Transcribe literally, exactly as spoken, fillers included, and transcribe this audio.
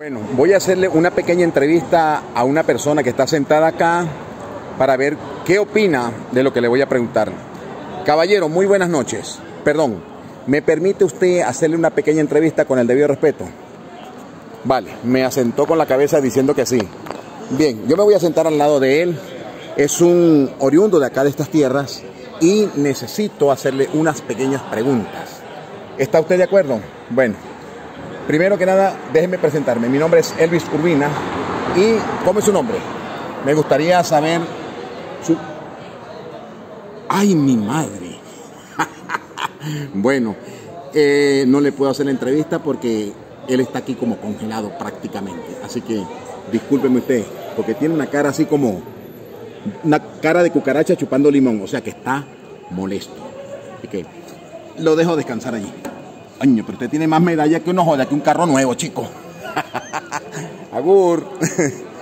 Bueno, voy a hacerle una pequeña entrevista a una persona que está sentada acá para ver qué opina de lo que le voy a preguntar. Caballero, muy buenas noches. Perdón, ¿me permite usted hacerle una pequeña entrevista con el debido respeto? Vale, me asentó con la cabeza diciendo que sí. Bien, yo me voy a sentar al lado de él. Es un oriundo de acá de estas tierras y necesito hacerle unas pequeñas preguntas. ¿Está usted de acuerdo? Bueno. Primero que nada, déjenme presentarme. Mi nombre es Elvis Urbina. ¿Y cómo es su nombre? Me gustaría saber su... ¡Ay, mi madre! Bueno, eh, no le puedo hacer la entrevista porque él está aquí como congelado prácticamente. Así que discúlpeme usted, porque tiene una cara así como... una cara de cucaracha chupando limón. O sea que está molesto. Así que lo dejo descansar allí. Coño, pero usted tiene más medallas que uno joda, que un carro nuevo, chico. Agur.